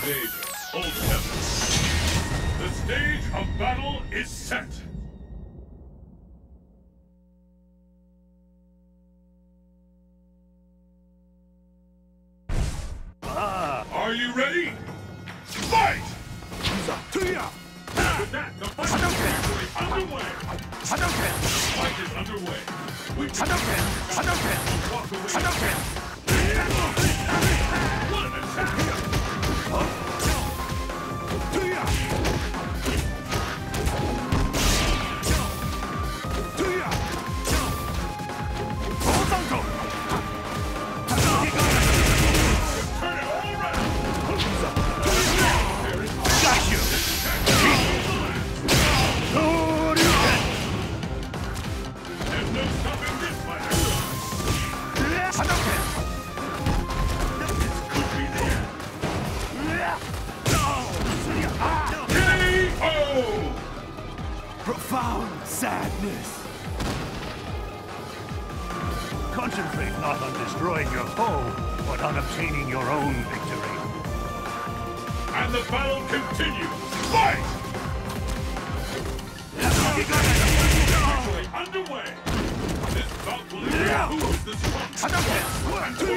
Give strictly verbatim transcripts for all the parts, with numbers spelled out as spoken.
Invasion. Old Heaven. The stage of battle is set. Ah. Are you ready? Fight! With that, the fight is officially underway. Hadouken! The fight is underway. We Hadouken! Hadouken! walk away. Hadouken! What an attack! Profound sadness. Concentrate not on destroying your foe, but on obtaining your own victory. And the battle continues. Fight! Officially underway. This bout will determine who is the strongest. And who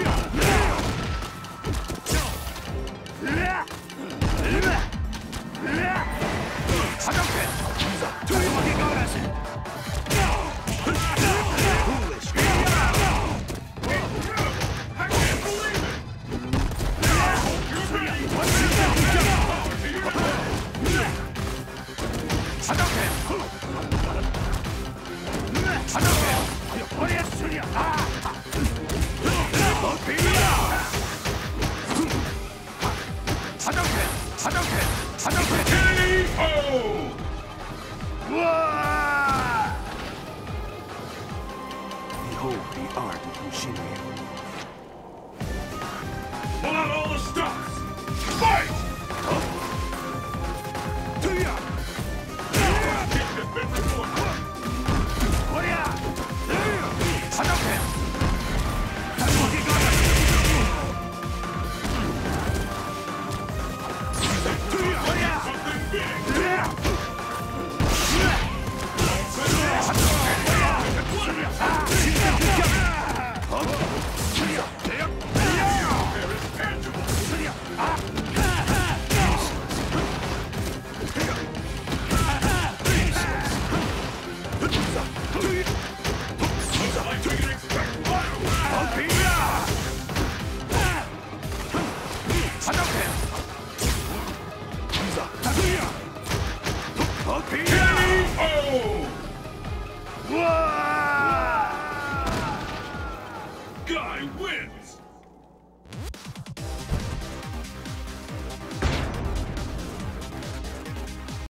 Behold the art of Hushinryu. Pull out all the stops! Fight!